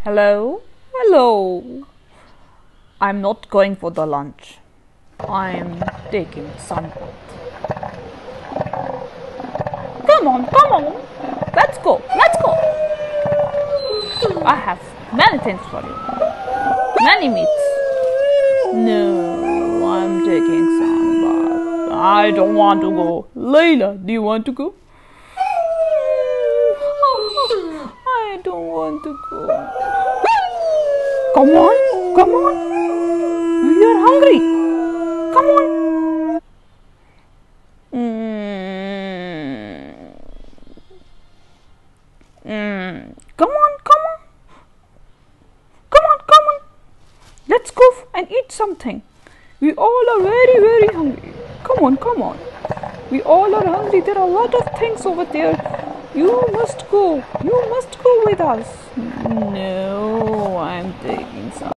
Hello? Hello. I'm not going for the lunch. I'm taking sunbath. Come on, come on. Let's go, let's go. I have many things for you. Many meats. No, I'm taking sunbath. I don't want to go. Layla, do you want to go? I don't want to go. Come on, come on. We are hungry. Come on. Come on, come on. Come on, come on. Let's go and eat something. We all are very, very hungry. Come on, come on. We all are hungry. There are a lot of things over there. You must go. You must go with us. No, I'm taking some.